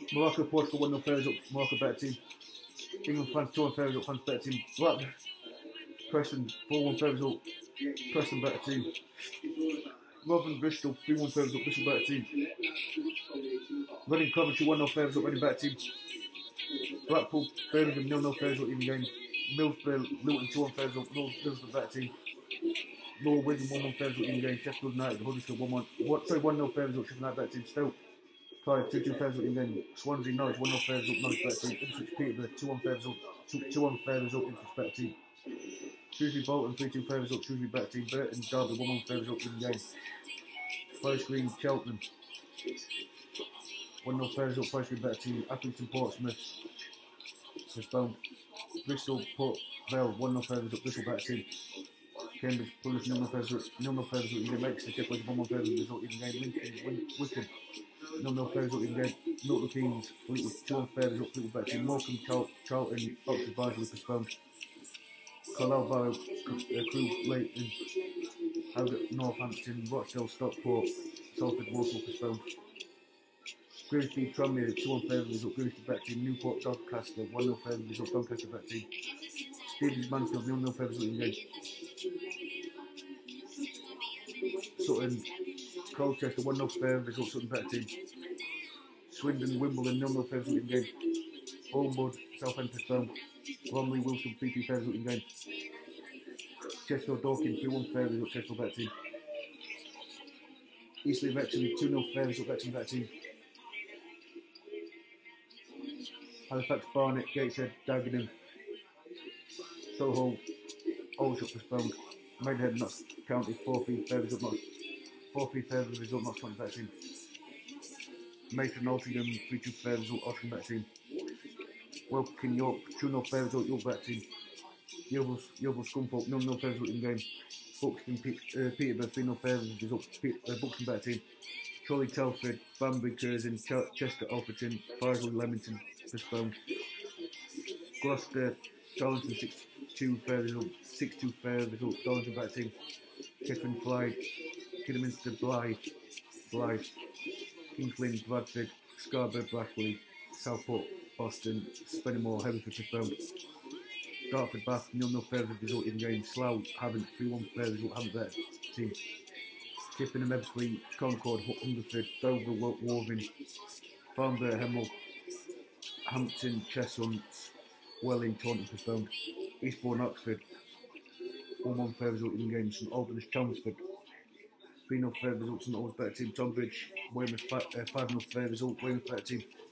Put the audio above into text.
Morocco, Portugal 1-0 fair result. Morocco better team. England, France 2-1 fair result. France better team. Black, Preston 4-1 fair result. Preston better team. Rotherham, Bristol 3-1 fair result. Bristol better team. Reading, Coventry 1-0 fair result. Reading better team. Blackpool, Birmingham 0-0 fair result. Even game. Middlesbrough, Luton 2-1 fair result. Middlesbrough better team. Law, Wigan 1-1 fair result. Even game. Sheffield United, Huddersfield 1-1. 1-0 fair result. Sheffield United better team. Stoke, Clive 2-2 fair result. Even game. Swansea, Norwich 1-0 fair result. Norwich better team. Ipswich, Peterborough 2-1 fair result. 2-1 fair result. Ipswich better team. Shrewsbury, Bolton 3-2 fair result. Shrewsbury better team. Burton, Derby 1-1 fair result. Even game. Forest Green, Cheltenham 1-0 fair result. Forest Green better team. Accrington, Portsmouth postponed. Bristol, Port Vale 1-0 fair result. Bristol better team. Cambridge, Plymouth 0-0 fair result. 0-0 fair result. Even game. Exeter, Sheffield 1-1 fair result. Even game. Lincoln, Wigan 0-0 fair result. Even game. Milton Keynes, Fleetwood 2-1 fair result. Fleetwood better team. Morecambe, Charlton, Oxford, Barnsley postponed. Carlisle, Barrow, Crewe, Leighton, Harrogate, Northampton, Rochdale, Stockport, Salford, Walsall postponed. Grimsby, Tranmere 2-1 fair result. Grimsby better team. Newport, Doncaster 1-0 fair result. Doncaster better team. Stevens, Mansfield 0-0 fair result. In game. Sutton, Colchester 1-0 fair result. Sutton better team. Swindon, Wimbledon 0-0 fair result. In game. Bournemouth, Southend postponed. Bromley, Wilson 3-2 fair result. In game. Chesterfield, Dorking 3-1 fair result. Chesterfield better team. Eastleigh, Wrexham 2-0 fair result. Wrexham better team. Halifax, Barnet, Gateshead, Dagenham, Soho, Aldershot postponed. Maidenhead, Notts County 4-3 fair result. 4-3 fair result. Notts County better team. Mason, Altrincham 3-2 fair result. Altrincham better team. Woking, York 2-0 fair result. York better team. Yeovil, Scunthorpe 0-0 fair result. In game. Buxton, Peterborough 3-0 fair result. Buxton better team. Chorley, Telford, Banbury, Curzon, Chester, Alfreton, Farsley, Leamington postponed. Gloucester, Darlington 6-2 fair result. 6-2 fair result. Darlington better team. Cheffington, Clyde, Kidderminster, Blythe, Kings Lynn, Bradford, Scarborough, Brackley, Southport, Boston, Spennymoor, Hereford postponed. Dartford, Bath 0-0 fair result. In game. Slough, Havant 3-1 fair result. Havant better team. Chippenham, Ebbsfleet, Concord, Hungerford, Dover, Worthing, Farnborough, Hemel, Hampton, Cheshunt, Welling, Taunton postponed. Eastbourne, Oxford 1-1 fair result. In game. St Albans, Chelmsford 3-0 fair result. St Albans better team. Tonbridge, Weymouth 5-0 fair result. Weymouth better team.